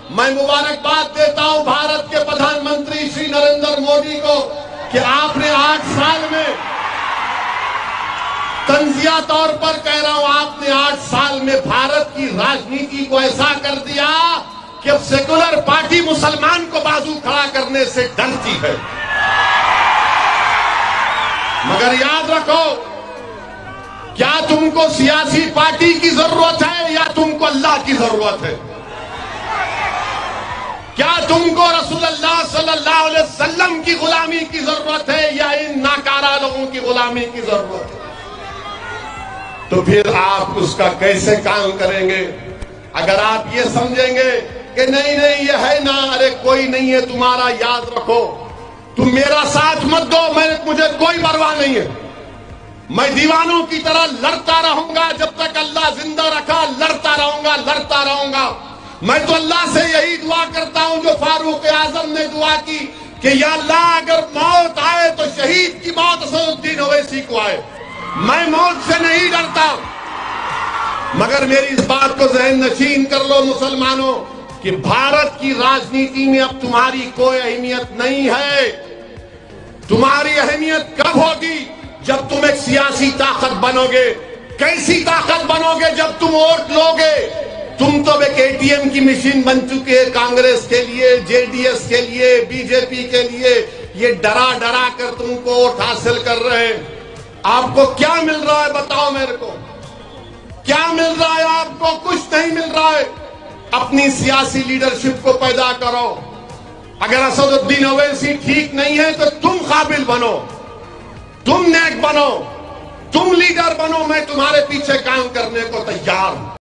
मैं मुबारकबाद देता हूं भारत के प्रधानमंत्री श्री नरेंद्र मोदी को कि आपने 8 साल में, तंजिया तौर पर कह रहा हूं, आपने 8 साल में भारत की राजनीति को ऐसा कर दिया कि अब सेकुलर पार्टी मुसलमान को बाजू खड़ा करने से डरती है। मगर याद रखो, क्या तुमको सियासी पार्टी की जरूरत है या तुमको अल्लाह की जरूरत है? क्या तुमको रसूलुल्लाह सल्लल्लाहु अलैहि वसल्लम की गुलामी की जरूरत है या इन नाकारा लोगों की गुलामी की जरूरत है? तो फिर आप उसका कैसे काम करेंगे? अगर आप ये समझेंगे कि नहीं नहीं ये है ना, अरे कोई नहीं है तुम्हारा, याद रखो तुम मेरा साथ मत दो, मुझे कोई परवाह नहीं है, मैं दीवानों की तरह लड़ता रहूंगा जब तक अल्लाह जिंदा रखा, लड़ता रहूंगा। मैं तो अल्लाह से यही दुआ करता हूं जो फारूक आजम ने दुआ की कि या अल्लाह अगर मौत आए तो शहीद की मौत असदुद्दीन ओवैसी को आए, मैं मौत से नहीं डरता। मगर मेरी इस बात को ज़हन नशीन कर लो मुसलमानों कि भारत की राजनीति में अब तुम्हारी कोई अहमियत नहीं है। तुम्हारी अहमियत कब होगी? जब तुम एक सियासी ताकत बनोगे। कैसी ताकत बनोगे? जब तुम वोट लोगे। तुम तो एक एटीएम की मशीन बन चुके हैं कांग्रेस के लिए, जेडीएस के लिए, बीजेपी के लिए। ये डरा डरा कर तुमको वोट हासिल कर रहे हैं। आपको क्या मिल रहा है बताओ मेरे को, क्या मिल रहा है आपको? कुछ नहीं मिल रहा है। अपनी सियासी लीडरशिप को पैदा करो। अगर असदुद्दीन ओवैसी ठीक नहीं है तो तुम काबिल बनो, तुम नेक बनो, तुम लीडर बनो। मैं तुम्हारे पीछे काम करने को तैयार हूं।